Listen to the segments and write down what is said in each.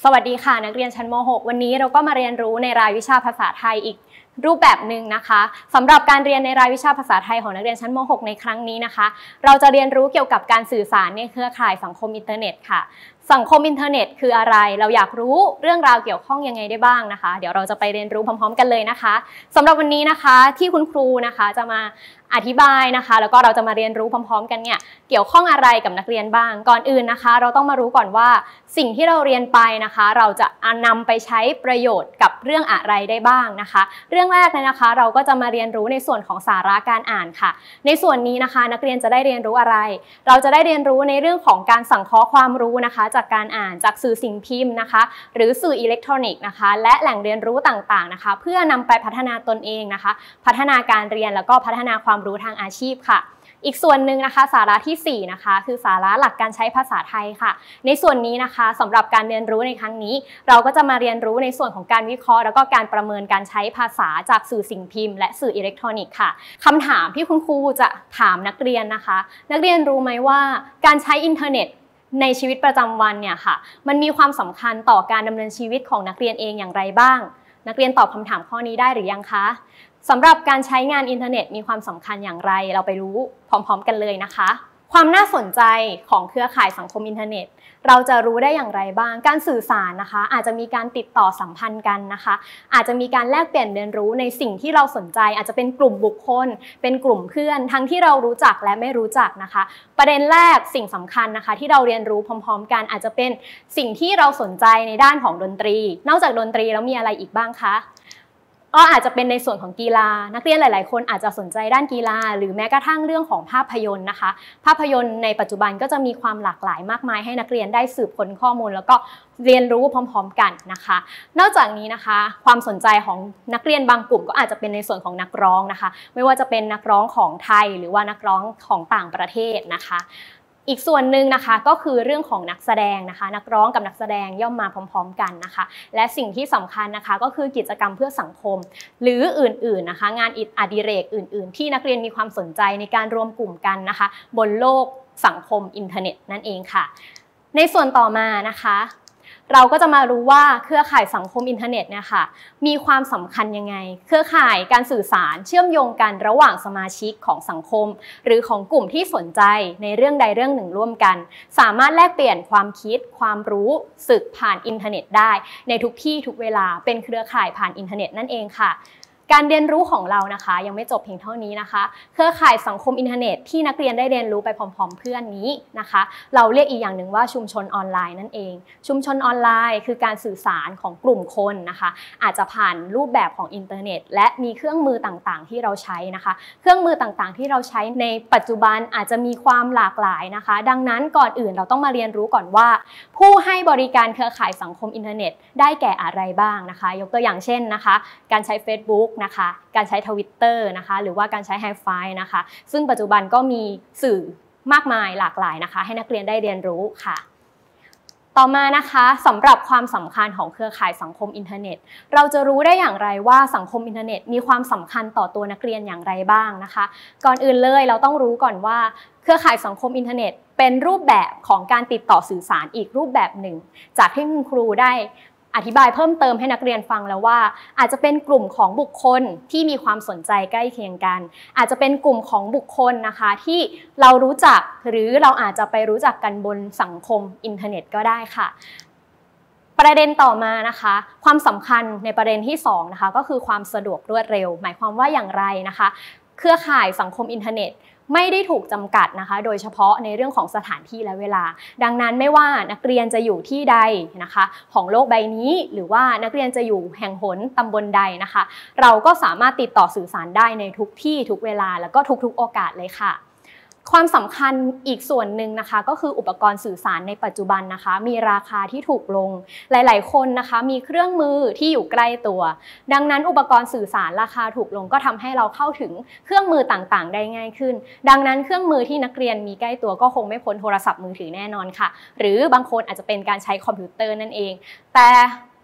สวัสดีค่ะนักเรียนชั้นม.6 วันนี้เราก็มาเรียนรู้ในรายวิชาภาษาไทยอีกรูปแบบหนึ่งนะคะสำหรับการเรียนในรายวิชาภาษาไทยของนักเรียนชั้นม.6 ในครั้งนี้นะคะเราจะเรียนรู้เกี่ยวกับการสื่อสารในเครือข่ายสังคมอินเทอร์เน็ตค่ะสังคมอินเทอร์เน็ตคืออะไรเราอยากรู้เรื่องราวเกี่ยวข้องยังไงได้บ้างนะคะเดี๋ยวเราจะไปเรียนรู้พร้อมๆกันเลยนะคะสำหรับวันนี้นะคะที่คุณครูนะคะจะมาอธิบายนะคะแล้วก็เราจะมาเรียนรู้พร้อมๆกันเนี่ยเกี่ยวข้องอะไรกับนักเรียนบ้างก่อนอื่นนะคะเราต้องมารู้ก่อนว่าสิ่งที่เราเรียนไปนะคะเราจะนำไปใช้ประโยชน์กับเรื่องอะไรได้บ้างนะคะเรื่องแรกเลยนะคะเราก็จะมาเรียนรู้ในส่วนของสาระการอ่านค่ะในส่วนนี้นะคะนักเรียนจะได้เรียนรู้อะไรเราจะได้เรียนรู้ในเรื่องของการสังเคราะห์ความรู้นะคะจากการอ่านจากสื่อสิ่งพิมพ์นะคะหรือสื่ออิเล็กทรอนิกส์นะคะและแหล่งเรียนรู้ต่างๆนะคะเพื่อนำไปพัฒนาตนเองนะคะพัฒนาการเรียนแล้วก็พัฒนาความรู้ทางอาชีพค่ะอีกส่วนหนึ่งนะคะสาระที่4นะคะคือสาระหลักการใช้ภาษาไทยค่ะในส่วนนี้นะคะสำหรับการเรียนรู้ในครั้งนี้เราก็จะมาเรียนรู้ในส่วนของการวิเคราะห์แล้วก็การประเมินการใช้ภาษาจากสื่อสิ่งพิมพ์และสื่ออิเล็กทรอนิกส์ค่ะคำถามที่คุณครูจะถามนักเรียนนะคะนักเรียนรู้ไหมว่าการใช้อินเทอร์เน็ตในชีวิตประจำวันเนี่ยค่ะมันมีความสำคัญต่อการดำเนินชีวิตของนักเรียนเองอย่างไรบ้างนักเรียนตอบคำถามข้อนี้ได้หรือยังคะสำหรับการใช้งานอินเทอร์เน็ตมีความสำคัญอย่างไรเราไปรู้พร้อมๆกันเลยนะคะความน่าสนใจของเครือข่ายสังคมอินเทอร์เน็ตเราจะรู้ได้อย่างไรบ้างการสื่อสารนะคะอาจจะมีการติดต่อสัมพันธ์กันนะคะอาจจะมีการแลกเปลี่ยนเรียนรู้ในสิ่งที่เราสนใจอาจจะเป็นกลุ่มบุคคลเป็นกลุ่มเพื่อนทั้งที่เรารู้จักและไม่รู้จักนะคะประเด็นแรกสิ่งสำคัญนะคะที่เราเรียนรู้พร้อมๆกันอาจจะเป็นสิ่งที่เราสนใจในด้านของดนตรีนอกจากดนตรีแล้วมีอะไรอีกบ้างคะก็อาจจะเป็นในส่วนของกีฬานักเรียนหลายๆคนอาจจะสนใจด้านกีฬาหรือแม้กระทั่งเรื่องของภาพยนตร์นะคะภาพยนตร์ในปัจจุบันก็จะมีความหลากหลายมากมายให้นักเรียนได้สืบค้นข้อมูลแล้วก็เรียนรู้พร้อมๆกันนะคะนอกจากนี้นะคะความสนใจของนักเรียนบางกลุ่มก็อาจจะเป็นในส่วนของนักร้องนะคะไม่ว่าจะเป็นนักร้องของไทยหรือว่านักร้องของต่างประเทศนะคะอีกส่วนหนึ่งนะคะก็คือเรื่องของนักแสดงนะคะนักร้องกับนักแสดงย่อมมาพร้อมๆกันนะคะและสิ่งที่สำคัญนะคะก็คือกิจกรรมเพื่อสังคมหรืออื่นๆนะคะงานอดิเรกอื่นๆที่นักเรียนมีความสนใจในการรวมกลุ่มกันนะคะบนโลกสังคมอินเทอร์เน็ตนั่นเองค่ะในส่วนต่อมานะคะเราก็จะมารู้ว่าเครือข่ายสังคมอินเทอร์เน็ตเนี่ยค่ะมีความสำคัญยังไงเครือข่ายการสื่อสารเชื่อมโยงกันระหว่างสมาชิกของสังคมหรือของกลุ่มที่สนใจในเรื่องใดเรื่องหนึ่งร่วมกันสามารถแลกเปลี่ยนความคิดความรู้สึกผ่านอินเทอร์เน็ตได้ในทุกที่ทุกเวลาเป็นเครือข่ายผ่านอินเทอร์เน็ตนั่นเองค่ะการเรียนรู้ของเรานะคะยังไม่จบเพียงเท่านี้นะคะเครือข่ายสังคมอินเทอร์เน็ตที่นักเรียนได้เรียนรู้ไปพร้อมๆเพื่อนนี้นะคะเราเรียกอีกอย่างหนึ่งว่าชุมชนออนไลน์นั่นเองชุมชนออนไลน์คือการสื่อสารของกลุ่มคนนะคะอาจจะผ่านรูปแบบของอินเทอร์เน็ตและมีเครื่องมือต่างๆที่เราใช้นะคะเครื่องมือต่างๆที่เราใช้ในปัจจุบันอาจจะมีความหลากหลายนะคะดังนั้นก่อนอื่นเราต้องมาเรียนรู้ก่อนว่าผู้ให้บริการเครือข่ายสังคมอินเทอร์เน็ตได้แก่อะไรบ้างนะคะยกตัวอย่างเช่นนะคะการใช้ Facebookนะคะการใช้ Twitter นะคะหรือว่าการใช้ Hi-Fi นะคะซึ่งปัจจุบันก็มีสื่อมากมายหลากหลายนะคะให้นักเรียนได้เรียนรู้ค่ะต่อมานะคะสำหรับความสำคัญของเครือข่ายสังคมอินเทอร์เน็ตเราจะรู้ได้อย่างไรว่าสังคมอินเทอร์เน็ตมีความสำคัญต่อตัวนักเรียนอย่างไรบ้างนะคะก่อนอื่นเลยเราต้องรู้ก่อนว่าเครือข่ายสังคมอินเทอร์เน็ตเป็นรูปแบบของการติดต่อสื่อสารอีกรูปแบบหนึ่งจากที่คุณครูได้อธิบายเพิ่มเติมให้นักเรียนฟังแล้วว่าอาจจะเป็นกลุ่มของบุคคลที่มีความสนใจใกล้เคียงกันอาจจะเป็นกลุ่มของบุคคลนะคะที่เรารู้จักหรือเราอาจจะไปรู้จักกันบนสังคมอินเทอร์เน็ตก็ได้ค่ะประเด็นต่อมานะคะความสำคัญในประเด็นที่2นะคะก็คือความสะดวกรวดเร็วหมายความว่าอย่างไรนะคะเครือข่ายสังคมอินเทอร์เน็ตไม่ได้ถูกจำกัดนะคะโดยเฉพาะในเรื่องของสถานที่และเวลาดังนั้นไม่ว่านักเรียนจะอยู่ที่ใดนะคะของโลกใบนี้หรือว่านักเรียนจะอยู่แห่งหนตำบลใดนะคะเราก็สามารถติดต่อสื่อสารได้ในทุกที่ทุกเวลาแล้วก็ทุกๆโอกาสเลยค่ะความสำคัญอีกส่วนหนึ่งนะคะก็คืออุปกรณ์สื่อสารในปัจจุบันนะคะมีราคาที่ถูกลงหลายๆคนนะคะมีเครื่องมือที่อยู่ใกล้ตัวดังนั้นอุปกรณ์สื่อสารราคาถูกลงก็ทำให้เราเข้าถึงเครื่องมือต่างๆได้ง่ายขึ้นดังนั้นเครื่องมือที่นักเรียนมีใกล้ตัวก็คงไม่พ้นโทรศัพท์มือถือแน่นอนค่ะหรือบางคนอาจจะเป็นการใช้คอมพิวเตอร์นั่นเองแต่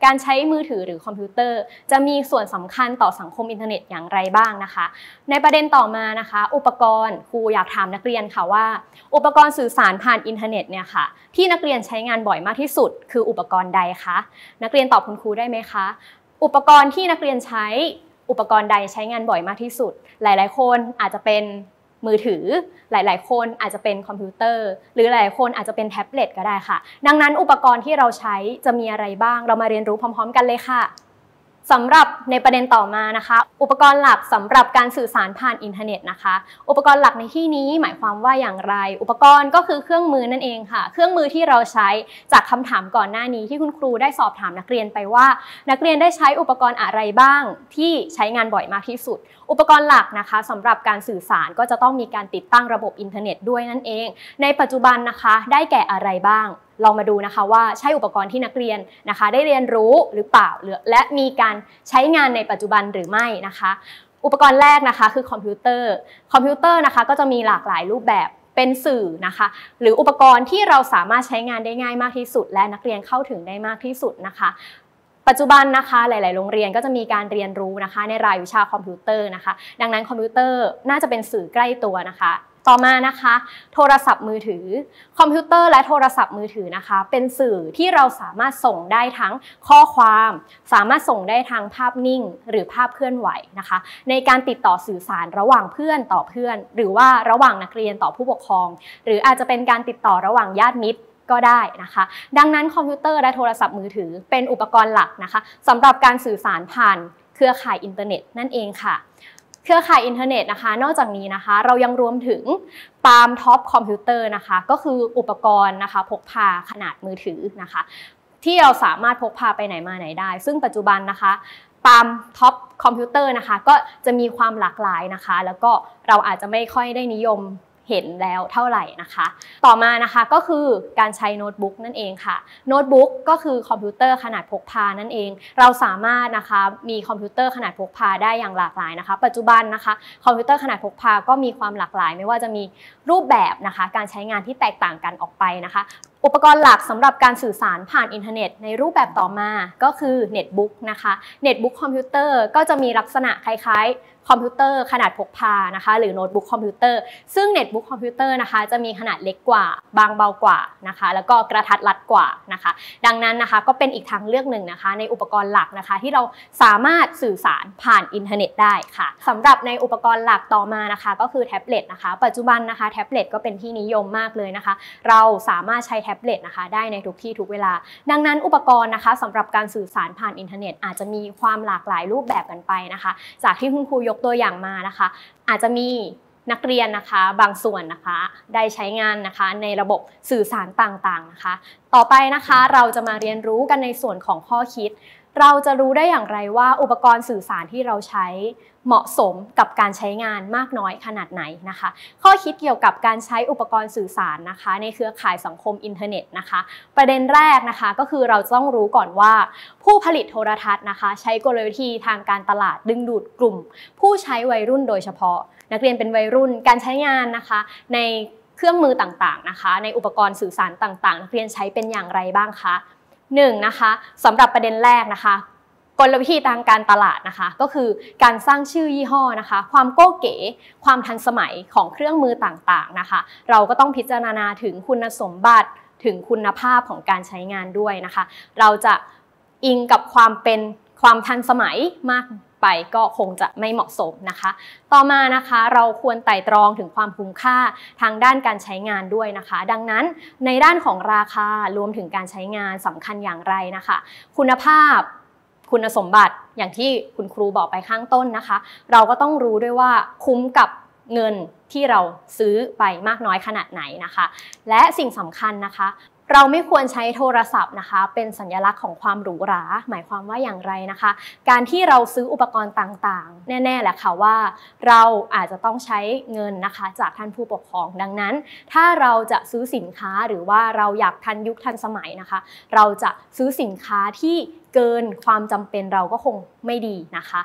การใช้มือถือหรือคอมพิวเตอร์จะมีส่วนสำคัญต่อสังคมอินเทอร์เน็ตอย่างไรบ้างนะคะในประเด็นต่อมานะคะอุปกรณ์ครูอยากถามนักเรียนค่ะว่าอุปกรณ์สื่อสารผ่านอินเทอร์เน็ตเนี่ยค่ะที่นักเรียนใช้งานบ่อยมากที่สุดคืออุปกรณ์ใดคะนักเรียนตอบคุณครูได้ไหมคะอุปกรณ์ที่นักเรียนใช้อุปกรณ์ใดใช้งานบ่อยมากที่สุดหลายๆคนอาจจะเป็นมือถือหลายๆคนอาจจะเป็นคอมพิวเตอร์หรือหลายๆคนอาจจะเป็นแท็บเล็ตก็ได้ค่ะดังนั้นอุปกรณ์ที่เราใช้จะมีอะไรบ้างเรามาเรียนรู้พร้อมๆกันเลยค่ะสำหรับในประเด็นต่อมานะคะอุปกรณ์หลักสำหรับการสื่อสารผ่านอินเทอร์เน็ตนะคะอุปกรณ์หลักในที่นี้หมายความว่าอย่างไรอุปกรณ์ก็คือเครื่องมือนั่นเองค่ะเครื่องมือที่เราใช้จากคำถามก่อนหน้านี้ที่คุณครูได้สอบถามนักเรียนไปว่านักเรียนได้ใช้อุปกรณ์อะไรบ้างที่ใช้งานบ่อยมากที่สุดอุปกรณ์หลักนะคะสำหรับการสื่อสารก็จะต้องมีการติดตั้งระบบอินเทอร์เน็ตด้วยนั่นเองในปัจจุบันนะคะได้แก่อะไรบ้างลองมาดูนะคะว่าใช่อุปกรณ์ที่นักเรียนนะคะได้เรียนรู้หรือเปล่าและมีการใช้งานในปัจจุบันหรือไม่นะคะอุปกรณ์แรกนะคะคือคอมพิวเตอร์นะคะก็จะมีหลากหลายรูปแบบเป็นสื่อนะคะหรืออุปกรณ์ที่เราสามารถใช้งานได้ง่ายมากที่สุดและนักเรียนเข้าถึงได้มากที่สุดนะคะปัจจุบันนะคะหลายๆโรงเรียนก็จะมีการเรียนรู้นะคะในรายวิชาคอมพิวเตอร์นะคะดังนั้นคอมพิวเตอร์น่าจะเป็นสื่อใกล้ตัวนะคะต่อมานะคะโทรศัพท์มือถือคอมพิวเตอร์และโทรศัพท์มือถือนะคะเป็นสื่อที่เราสามารถส่งได้ทั้งข้อความสามารถส่งได้ทั้งภาพนิ่งหรือภาพเคลื่อนไหวนะคะในการติดต่อสื่อสารระหว่างเพื่อนต่อเพื่อนหรือว่าระหว่างนักเรียนต่อผู้ปกครองหรืออาจจะเป็นการติดต่อระหว่างญาติมิตรก็ได้นะคะดังนั้นคอมพิวเตอร์และโทรศัพท์มือถือเป็นอุปกรณ์หลักนะคะสำหรับการสื่อสารผ่านเครือข่ายอินเทอร์เน็ตนั่นเองค่ะเครือข่ายอินเทอร์เน็ตนะคะนอกจากนี้นะคะเรายังรวมถึงปาล์มท็อปคอมพิวเตอร์นะคะก็คืออุปกรณ์นะคะพกพาขนาดมือถือนะคะที่เราสามารถพกพาไปไหนมาไหนได้ซึ่งปัจจุบันนะคะปาล์มท็อปคอมพิวเตอร์นะคะก็จะมีความหลากหลายนะคะแล้วก็เราอาจจะไม่ค่อยได้นิยมเห็นแล้วเท่าไหร่นะคะต่อมานะคะก็คือการใช้โน้ตบุ๊กนั่นเองค่ะโน้ตบุ๊กก็คือคอมพิวเตอร์ขนาดพกพานั่นเองเราสามารถนะคะมีคอมพิวเตอร์ขนาดพกพาได้อย่างหลากหลายนะคะปัจจุบันนะคะคอมพิวเตอร์ขนาดพกพาก็มีความหลากหลายไม่ว่าจะมีรูปแบบนะคะการใช้งานที่แตกต่างกันออกไปนะคะอุปกรณ์หลักสำหรับการสื่อสารผ่านอินเทอร์เน็ตในรูปแบบต่อมาก็คือเน็ตบุ๊กนะคะเน็ตบุ๊กคอมพิวเตอร์ก็จะมีลักษณะคล้ายๆคอมพิวเตอร์ขนาดพกพานะคะหรือโน้ตบุ๊กคอมพิวเตอร์ซึ่งเน็ตบุ๊กคอมพิวเตอร์นะคะจะมีขนาดเล็กกว่าบางเบากว่านะคะแล้วก็กระทัดรัดกว่านะคะดังนั้นนะคะก็เป็นอีกทางเลือกหนึ่งนะคะในอุปกรณ์หลักนะคะที่เราสามารถสื่อสารผ่านอินเทอร์เน็ตได้ค่ะสำหรับในอุปกรณ์หลักต่อมานะคะก็คือแท็บเล็ตนะคะปัจจุบันนะคะแท็บเล็ตก็เป็นที่นิยมมากเลยนะคะเราสามารถใช้แท็บเล็ตนะคะได้ในทุกที่ทุกเวลาดังนั้นอุปกรณ์นะคะสำหรับการสื่อสารผ่านอินเทอร์เน็ตอาจจะมีความหลากหลายรูปแบบกันไปนะคะจากที่คุณครูยกตัวอย่างมานะคะอาจจะมีนักเรียนนะคะบางส่วนนะคะได้ใช้งานนะคะในระบบสื่อสารต่างๆนะคะต่อไปนะคะเราจะมาเรียนรู้กันในส่วนของข้อคิดเราจะรู้ได้อย่างไรว่าอุปกรณ์สื่อสารที่เราใช้เหมาะสมกับการใช้งานมากน้อยขนาดไหนนะคะข้อคิดเกี่ยวกับการใช้อุปกรณ์สื่อสารนะคะในเครือข่ายสังคมอินเทอร์เน็ตนะคะประเด็นแรกนะคะก็คือเราต้องรู้ก่อนว่าผู้ผลิตโทรทัศน์นะคะใช้กลวิธีทางการตลาดดึงดูดกลุ่มผู้ใช้วัยรุ่นโดยเฉพาะนักเรียนเป็นวัยรุ่นการใช้งานนะคะในเครื่องมือต่างๆนะคะในอุปกรณ์สื่อสารต่างๆนักเรียนใช้เป็นอย่างไรบ้างคะ1นะคะสำหรับประเด็นแรกนะคะกลวิธีทางการตลาดนะคะก็คือการสร้างชื่อยี่ห้อนะคะความโก้เก๋ความทันสมัยของเครื่องมือต่างๆนะคะเราก็ต้องพิจารณาถึงคุณสมบัติถึงคุณภาพของการใช้งานด้วยนะคะเราจะอิงกับความทันสมัยมากไปก็คงจะไม่เหมาะสมนะคะต่อมานะคะเราควรไตร่ตรองถึงความคุ้มค่าทางด้านการใช้งานด้วยนะคะดังนั้นในด้านของราคารวมถึงการใช้งานสำคัญอย่างไรนะคะคุณภาพคุณสมบัติอย่างที่คุณครูบอกไปข้างต้นนะคะเราก็ต้องรู้ด้วยว่าคุ้มกับเงินที่เราซื้อไปมากน้อยขนาดไหนนะคะและสิ่งสำคัญนะคะเราไม่ควรใช้โทรศัพท์นะคะเป็นสัญลักษณ์ของความหรูหราหมายความว่าอย่างไรนะคะการที่เราซื้ออุปกรณ์ต่างๆแน่ๆแหละค่ะว่าเราอาจจะต้องใช้เงินนะคะจากท่านผู้ปกครองดังนั้นถ้าเราจะซื้อสินค้าหรือว่าเราอยากทันยุคทันสมัยนะคะเราจะซื้อสินค้าที่เกินความจำเป็นเราก็คงไม่ดีนะคะ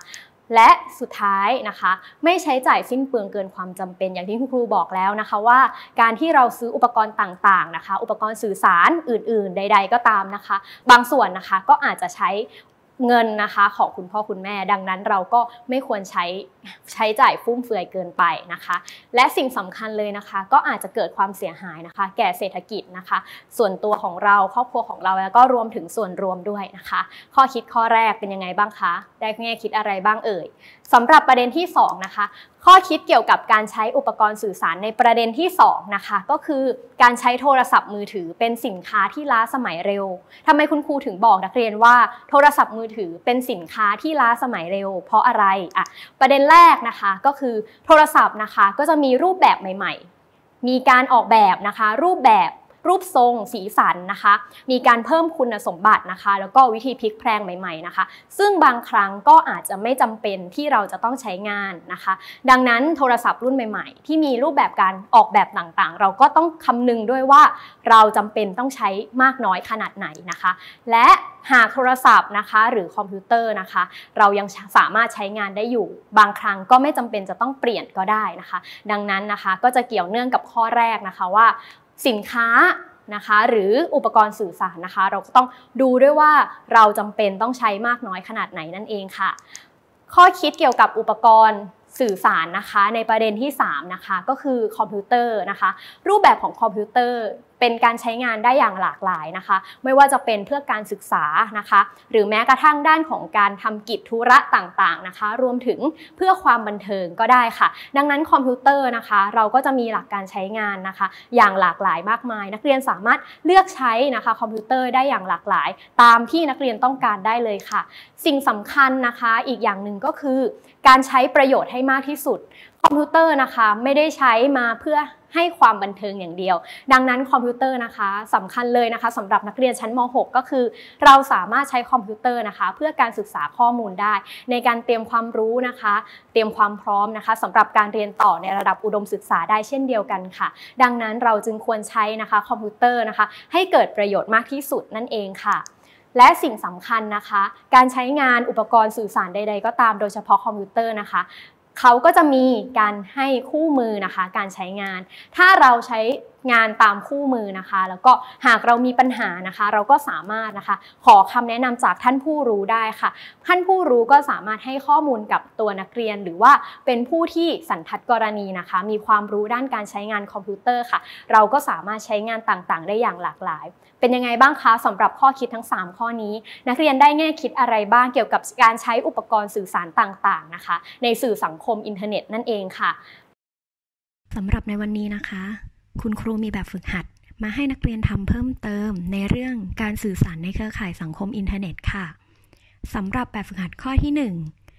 และสุดท้ายนะคะไม่ใช้จ่ายสิ้นเปลืองเกินความจำเป็นอย่างที่คุณครูบอกแล้วนะคะว่าการที่เราซื้ออุปกรณ์ต่างๆนะคะอุปกรณ์สื่อสารอื่นๆใดๆก็ตามนะคะบางส่วนนะคะก็อาจจะใช้เงินนะคะของคุณพ่อคุณแม่ดังนั้นเราก็ไม่ควรใช้จ่ายฟุ่มเฟือยเกินไปนะคะและสิ่งสำคัญเลยนะคะก็อาจจะเกิดความเสียหายนะคะแก่เศรษฐกิจนะคะส่วนตัวของเราครอบครัวของเราแล้วก็รวมถึงส่วนรวมด้วยนะคะข้อคิดข้อแรกเป็นยังไงบ้างคะได้แง่คิดอะไรบ้างเอ่ยสำหรับประเด็นที่2นะคะข้อคิดเกี่ยวกับการใช้อุปกรณ์สื่อสารในประเด็นที่2นะคะก็คือการใช้โทรศัพท์มือถือเป็นสินค้าที่ล้าสมัยเร็วทำไมคุณครูถึงบอกนักเรียนว่าโทรศัพท์มือถือเป็นสินค้าที่ล้าสมัยเร็วเพราะอะไรประเด็นแรกนะคะก็คือโทรศัพท์นะคะก็จะมีรูปแบบใหม่ๆมีการออกแบบนะคะรูปทรงสีสันนะคะมีการเพิ่มคุณสมบัตินะคะแล้วก็วิธีพลิกแพลงใหม่ๆนะคะซึ่งบางครั้งก็อาจจะไม่จำเป็นที่เราจะต้องใช้งานนะคะดังนั้นโทรศัพท์รุ่นใหม่ๆที่มีรูปแบบการออกแบบต่างๆเราก็ต้องคำนึงด้วยว่าเราจำเป็นต้องใช้มากน้อยขนาดไหนนะคะและหากโทรศัพท์นะคะหรือคอมพิวเตอร์นะคะเรายังสามารถใช้งานได้อยู่บางครั้งก็ไม่จำเป็นจะต้องเปลี่ยนก็ได้นะคะดังนั้นนะคะก็จะเกี่ยวเนื่องกับข้อแรกนะคะว่าสินค้านะคะหรืออุปกรณ์สื่อสารนะคะเราก็ต้องดูด้วยว่าเราจำเป็นต้องใช้มากน้อยขนาดไหนนั่นเองค่ะข้อคิดเกี่ยวกับอุปกรณ์สื่อสารนะคะในประเด็นที่3นะคะก็คือคอมพิวเตอร์นะคะรูปแบบของคอมพิวเตอร์เป็นการใช้งานได้อย่างหลากหลายนะคะไม่ว่าจะเป็นเพื่อการศึกษานะคะหรือแม้กระทั่งด้านของการทำกิจธุระต่างๆนะคะรวมถึงเพื่อความบันเทิงก็ได้ค่ะดังนั้นคอมพิวเตอร์นะคะเราก็จะมีหลักการใช้งานนะคะอย่างหลากหลายมากมายนักเรียนสามารถเลือกใช้นะคะคอมพิวเตอร์ได้อย่างหลากหลายตามที่นักเรียนต้องการได้เลยค่ะสิ่งสำคัญนะคะอีกอย่างหนึ่งก็คือการใช้ประโยชน์ให้มากที่สุดคอมพิวเตอร์นะคะไม่ได้ใช้มาเพื่อให้ความบันเทิงอย่างเดียวดังนั้นคอมพิวเตอร์นะคะสำคัญเลยนะคะสำหรับนักเรียนชั้นม.6 ก็คือเราสามารถใช้คอมพิวเตอร์นะคะเพื่อการศึกษาข้อมูลได้ในการเตรียมความรู้นะคะเตรียมความพร้อมนะคะสำหรับการเรียนต่อในระดับอุดมศึกษาได้เช่นเดียวกันค่ะดังนั้นเราจึงควรใช้นะคะคอมพิวเตอร์นะคะให้เกิดประโยชน์มากที่สุดนั่นเองค่ะและสิ่งสำคัญนะคะการใช้งานอุปกรณ์สื่อสารใดๆก็ตามโดยเฉพาะคอมพิวเตอร์นะคะเขาก็จะมีการให้คู่มือนะคะการใช้งานถ้าเราใช้งานตามคู่มือนะคะแล้วก็หากเรามีปัญหานะคะเราก็สามารถนะคะขอคำแนะนำจากท่านผู้รู้ได้ค่ะท่านผู้รู้ก็สามารถให้ข้อมูลกับตัวนักเรียนหรือว่าเป็นผู้ที่สันทัดกรณีนะคะมีความรู้ด้านการใช้งานคอมพิวเตอร์ค่ะเราก็สามารถใช้งานต่างๆได้อย่างหลากหลายเป็นยังไงบ้างคะสำหรับข้อคิดทั้ง3ข้อนี้นักเรียนได้แง่คิดอะไรบ้างเกี่ยวกับการใช้อุปกรณ์สื่อสารต่างๆนะคะในสื่อสังคมอินเทอร์เน็ตนั่นเองค่ะสำหรับในวันนี้นะคะคุณครูมีแบบฝึกหัดมาให้นักเรียนทำเพิ่มเติมในเรื่องการสื่อสารในเครือข่ายสังคมอินเทอร์เน็ตค่ะสำหรับแบบฝึกหัดข้อที่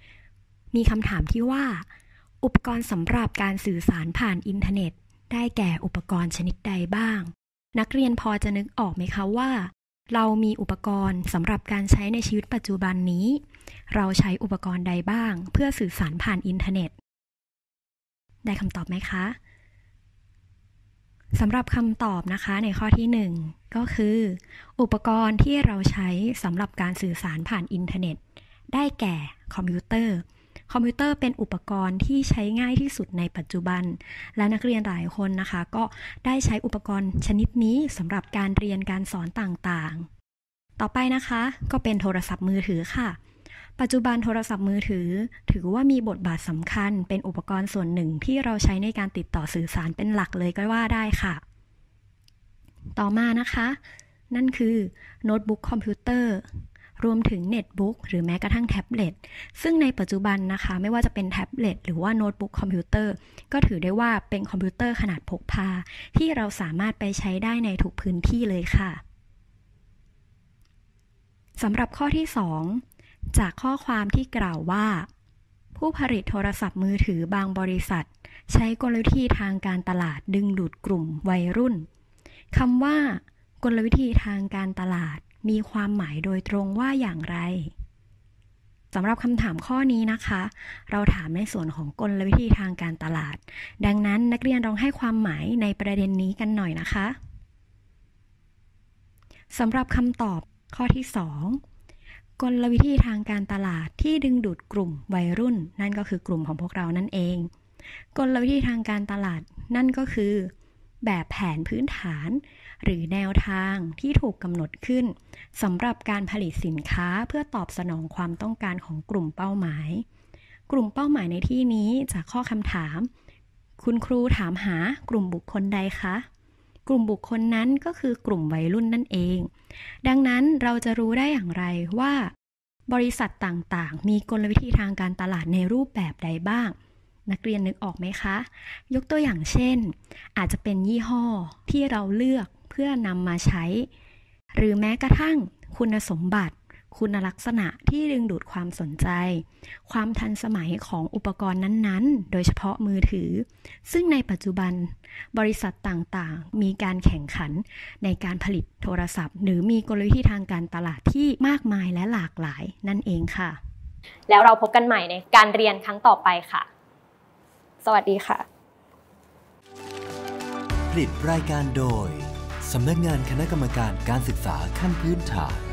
1มีคำถามที่ว่าอุปกรณ์สำหรับการสื่อสารผ่านอินเทอร์เน็ตได้แก่อุปกรณ์ชนิดใดบ้างนักเรียนพอจะนึกออกไหมคะว่าเรามีอุปกรณ์สำหรับการใช้ในชีวิตปัจจุบันนี้เราใช้อุปกรณ์ใดบ้างเพื่อสื่อสารผ่านอินเทอร์เน็ตได้คำตอบไหมคะสำหรับคำตอบนะคะในข้อที่1ก็คืออุปกรณ์ที่เราใช้สำหรับการสื่อสารผ่านอินเทอร์เน็ตได้แก่คอมพิวเตอร์เป็นอุปกรณ์ที่ใช้ง่ายที่สุดในปัจจุบันและนักเรียนหลายคนนะคะก็ได้ใช้อุปกรณ์ชนิดนี้สำหรับการเรียนการสอนต่างๆต่อไปนะคะก็เป็นโทรศัพท์มือถือค่ะปัจจุบันโทรศัพท์มือถือว่ามีบทบาทสำคัญเป็นอุปกรณ์ส่วนหนึ่งที่เราใช้ในการติดต่อสื่อสารเป็นหลักเลยก็ว่าได้ค่ะต่อมานะคะนั่นคือโน้ตบุ๊กคอมพิวเตอร์รวมถึงเน็ตบุ๊กหรือแม้กระทั่งแท็บเล็ตซึ่งในปัจจุบันนะคะไม่ว่าจะเป็นแท็บเล็ตหรือว่าโน้ตบุ๊กคอมพิวเตอร์ก็ถือได้ว่าเป็นคอมพิวเตอร์ขนาดพกพาที่เราสามารถไปใช้ได้ในทุกพื้นที่เลยค่ะสำหรับข้อที่2จากข้อความที่กล่าวว่าผู้ผลิตโทรศัพท์มือถือบางบริษัทใช้กลวิธีทางการตลาดดึงดูดกลุ่มวัยรุ่นคำว่ากลวิธีทางการตลาดมีความหมายโดยตรงว่าอย่างไรสำหรับคำถามข้อนี้นะคะเราถามในส่วนของกลวิธีทางการตลาดดังนั้นนักเรียนลองให้ความหมายในประเด็นนี้กันหน่อยนะคะสำหรับคำตอบข้อที่2 กลวิธีทางการตลาดที่ดึงดูดกลุ่มวัยรุ่นนั่นก็คือกลุ่มของพวกเรานั่นเองกลวิธีทางการตลาดนั่นก็คือแบบแผนพื้นฐานหรือแนวทางที่ถูกกำหนดขึ้นสำหรับการผลิตสินค้าเพื่อตอบสนองความต้องการของกลุ่มเป้าหมายกลุ่มเป้าหมายในที่นี้จากข้อคำถามคุณครูถามหากลุ่มบุคคลใดคะกลุ่มบุคคลนั้นก็คือกลุ่มวัยรุ่นนั่นเองดังนั้นเราจะรู้ได้อย่างไรว่าบริษัทต่างๆมีกลวิธีทางการตลาดในรูปแบบใดบ้างนักเรียนนึกออกไหมคะยกตัวอย่างเช่นอาจจะเป็นยี่ห้อที่เราเลือกเพื่อนำมาใช้หรือแม้กระทั่งคุณสมบัติคุณลักษณะที่ดึงดูดความสนใจความทันสมัยของอุปกรณ์นั้นๆโดยเฉพาะมือถือซึ่งในปัจจุบันบริษัทต่างๆมีการแข่งขันในการผลิตโทรศัพท์หรือมีกลวิธีทางการตลาดที่มากมายและหลากหลายนั่นเองค่ะแล้วเราพบกันใหม่ในการเรียนครั้งต่อไปค่ะสวัสดีค่ะผลิตรายการโดยสำนักงานคณะกรรมการการศึกษาขั้นพื้นฐาน